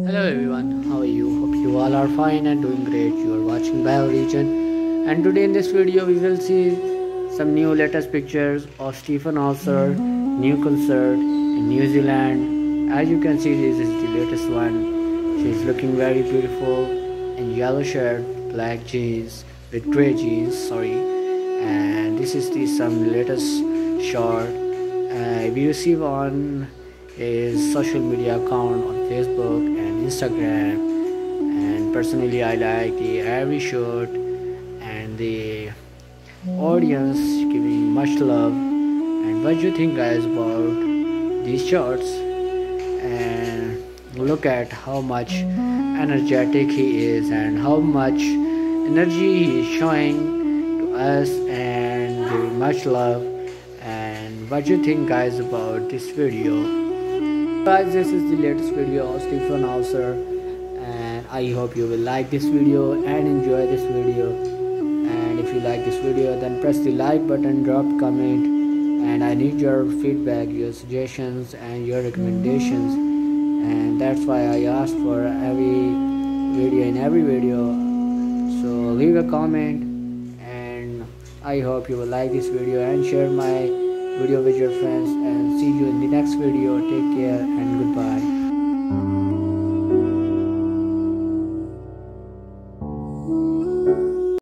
Hello everyone, how are you? Hope you all are fine and doing great. You are watching Bio Region, and today in this video we will see some new latest pictures of Stephen Hauser new concert in New Zealand. As you can see, this is the latest one. She is looking very beautiful in yellow shirt, black jeans with grey jeans, and this is the some latest shot we receive on his social media account on Facebook and Instagram. And personally, I like the every shot and the audience giving much love. And what do you think, guys, about these shots? And look at how much energetic he is and how much energy he is showing to us and giving much love. And what do you think, guys, about this video? Guys, this is the latest video of Stephen Hauser, and I hope you will like this video and enjoy this video. And if you like this video, then press the like button, drop comment, and I need your feedback, your suggestions and your recommendations. And that's why I asked for every video. So leave a comment, and I hope you will like this video and share my video with your friends, and see you in the next video. Take care and goodbye.